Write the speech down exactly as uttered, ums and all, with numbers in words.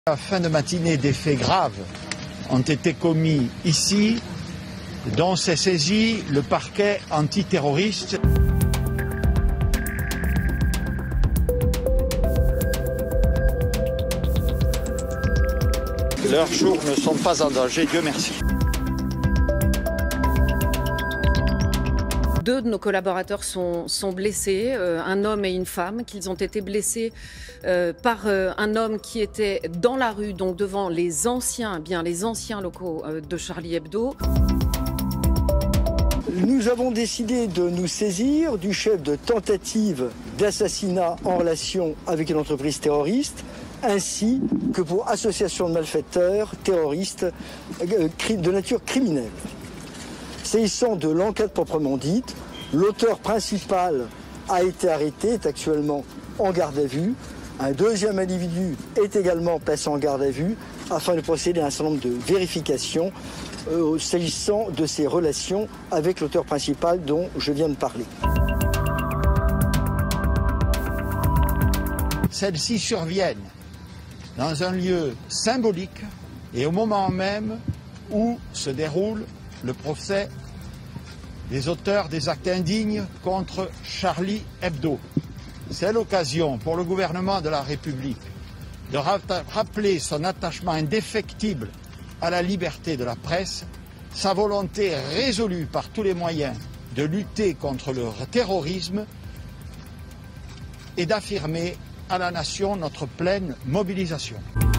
À la fin de matinée, des faits graves ont été commis ici, dont s'est saisi le parquet antiterroriste. Leurs jours ne sont pas en danger, Dieu merci. Deux de nos collaborateurs sont, sont blessés, euh, un homme et une femme, qu'ils ont été blessés euh, par euh, un homme qui était dans la rue, donc devant les anciens, bien les anciens locaux euh, de Charlie Hebdo. Nous avons décidé de nous saisir du chef de tentative d'assassinat en relation avec une entreprise terroriste, ainsi que pour association de malfaiteurs terroristes euh, de nature criminelle. S'agissant de l'enquête proprement dite, l'auteur principal a été arrêté, est actuellement en garde à vue. Un deuxième individu est également placé en garde à vue afin de procéder à un certain nombre de vérifications euh, s'agissant de ses relations avec l'auteur principal dont je viens de parler. Celles-ci surviennent dans un lieu symbolique et au moment même où se déroule le procès des auteurs des actes indignes contre Charlie Hebdo. C'est l'occasion pour le gouvernement de la République de rappeler son attachement indéfectible à la liberté de la presse, sa volonté résolue par tous les moyens de lutter contre le terrorisme et d'affirmer à la nation notre pleine mobilisation.